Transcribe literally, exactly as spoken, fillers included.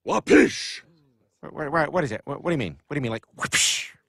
Wapeesh! What, what, what is it? What, what do you mean? What do you mean, like? Whoosh?